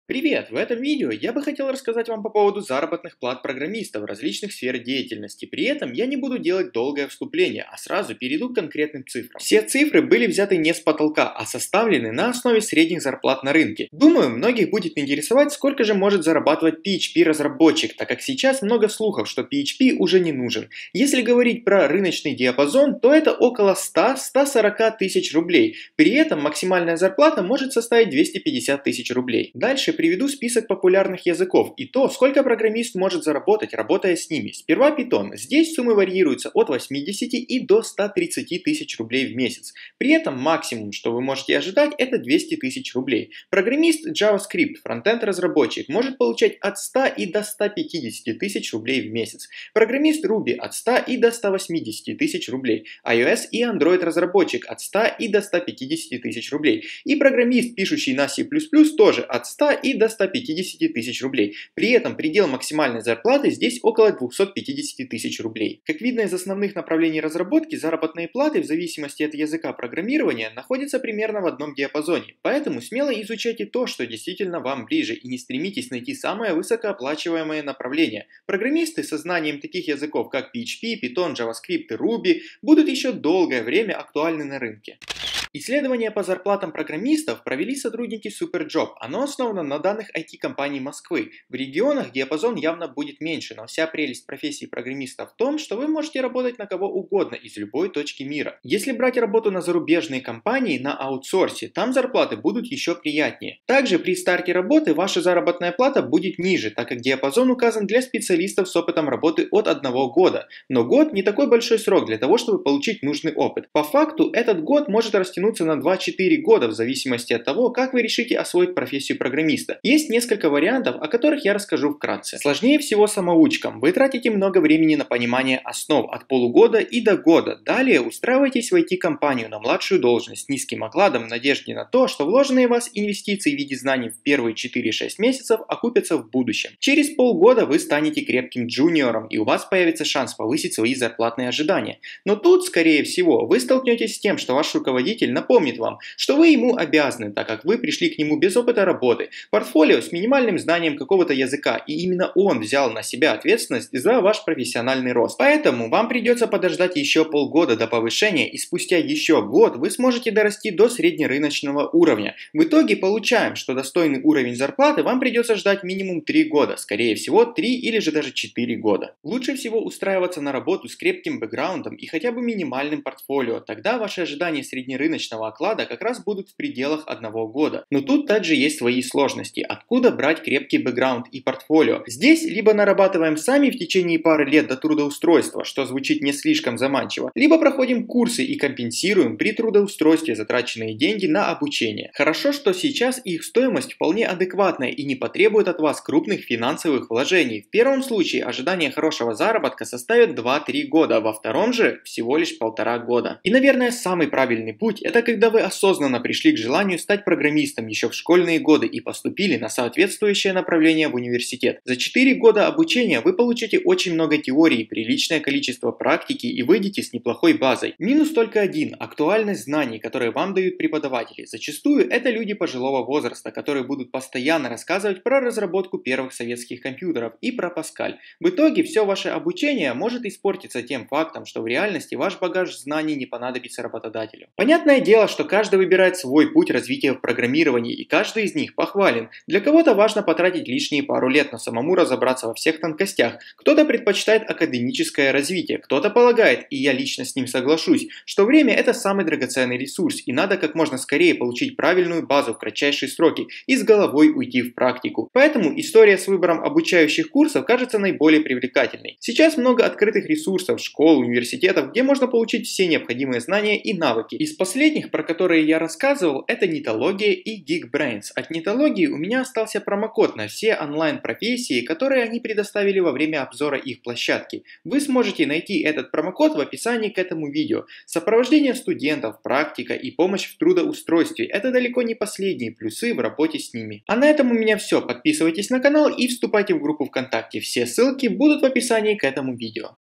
Привет! В этом видео я бы хотел рассказать вам по поводу заработных плат программистов в различных сферах деятельности. При этом я не буду делать долгое вступление, а сразу перейду к конкретным цифрам. Все цифры были взяты не с потолка, а составлены на основе средних зарплат на рынке. Думаю, многих будет интересовать, сколько же может зарабатывать PHP-разработчик, так как сейчас много слухов, что PHP уже не нужен. Если говорить про рыночный диапазон, то это около 100-140 тысяч рублей. При этом максимальная зарплата может составить 250 тысяч рублей. Дальше приведу список популярных языков и то, сколько программист может заработать, работая с ними. Сперва Python. Здесь суммы варьируются от 80 и до 130 тысяч рублей в месяц. При этом максимум, что вы можете ожидать, это 200 тысяч рублей. Программист JavaScript, фронтенд-разработчик, может получать от 100 и до 150 тысяч рублей в месяц. Программист Ruby от 100 и до 180 тысяч рублей. iOS и Android-разработчик от 100 и до 150 тысяч рублей. И программист, пишущий на C++, тоже от 100 и до 150 тысяч рублей. При этом предел максимальной зарплаты здесь около 250 тысяч рублей. Как видно из основных направлений разработки, заработные платы в зависимости от языка программирования находятся примерно в одном диапазоне. Поэтому смело изучайте то, что действительно вам ближе, и не стремитесь найти самое высокооплачиваемое направление. Программисты со знанием таких языков, как PHP, Python, JavaScript и Ruby, будут еще долгое время актуальны на рынке. Исследование по зарплатам программистов провели сотрудники Superjob. Оно основано на данных IT-компаний Москвы. В регионах диапазон явно будет меньше, но вся прелесть профессии программиста в том, что вы можете работать на кого угодно из любой точки мира. Если брать работу на зарубежные компании на аутсорсе, там зарплаты будут еще приятнее. Также при старте работы ваша заработная плата будет ниже, так как диапазон указан для специалистов с опытом работы от 1 года. Но год не такой большой срок для того, чтобы получить нужный опыт. По факту этот год может растянуться на 2-4 года в зависимости от того, как вы решите освоить профессию программиста. Есть несколько вариантов, о которых я расскажу вкратце. Сложнее всего самоучкам. Вы тратите много времени на понимание основ от полугода и до года. Далее устраивайтесь в IT-компанию на младшую должность с низким окладом в надежде на то, что вложенные в вас инвестиции в виде знаний в первые 4-6 месяцев окупятся в будущем. Через полгода вы станете крепким джуниором, и у вас появится шанс повысить свои зарплатные ожидания. Но тут, скорее всего, вы столкнетесь с тем, что ваш руководитель напомнит вам, что вы ему обязаны, так как вы пришли к нему без опыта работы, портфолио с минимальным знанием какого-то языка, и именно он взял на себя ответственность за ваш профессиональный рост. Поэтому вам придется подождать еще полгода до повышения, и спустя еще год вы сможете дорасти до среднерыночного уровня. В итоге получаем, что достойный уровень зарплаты вам придется ждать минимум 3 года, скорее всего 3 или же даже 4 года. Лучше всего устраиваться на работу с крепким бэкграундом и хотя бы минимальным портфолио, тогда ваши ожидания среднерыночного оклада как раз будут в пределах 1 года. Но тут также есть свои сложности. Откуда брать крепкий бэкграунд и портфолио? Здесь либо нарабатываем сами в течение пары лет до трудоустройства, что звучит не слишком заманчиво, либо проходим курсы и компенсируем при трудоустройстве затраченные деньги на обучение. Хорошо, что сейчас их стоимость вполне адекватная и не потребует от вас крупных финансовых вложений. В первом случае ожидание хорошего заработка составит 2-3 года, во втором же всего лишь 1,5 года. И, наверное, самый правильный путь – это когда вы осознанно пришли к желанию стать программистом еще в школьные годы и поступили на соответствующее направление в университет. За 4 года обучения вы получите очень много теории, приличное количество практики и выйдете с неплохой базой. Минус только один – актуальность знаний, которые вам дают преподаватели. Зачастую это люди пожилого возраста, которые будут постоянно рассказывать про разработку первых советских компьютеров и про Паскаль. В итоге все ваше обучение может испортиться тем фактом, что в реальности ваш багаж знаний не понадобится работодателю. Понятное дело, что каждый выбирает свой путь развития в программировании, и каждый из них похвален. Для кого-то важно потратить лишние пару лет, но самому разобраться во всех тонкостях. Кто-то предпочитает академическое развитие, кто-то полагает, и я лично с ним соглашусь, что время – это самый драгоценный ресурс, и надо как можно скорее получить правильную базу в кратчайшие сроки и с головой уйти в практику. Поэтому история с выбором обучающих курсов кажется наиболее привлекательной. Сейчас много открытых ресурсов, школ, университетов, где можно получить все необходимые знания и навыки. Из последних, про которые я рассказывал, это нетология и Geekbrains. От нетологии у меня остался промокод на все онлайн-профессии, которые они предоставили во время обзора их площадки. Вы сможете найти этот промокод в описании к этому видео. Сопровождение студентов, практика и помощь в трудоустройстве – это далеко не последние плюсы в работе с ними. А на этом у меня все. Подписывайтесь на канал и вступайте в группу ВКонтакте. Все ссылки будут в описании к этому видео.